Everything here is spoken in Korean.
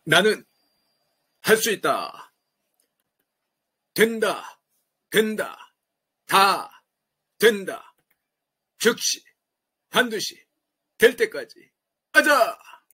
나는 할 수 있다. 된다. 된다. 다 된다. 즉시 반드시 될 때까지. 가자!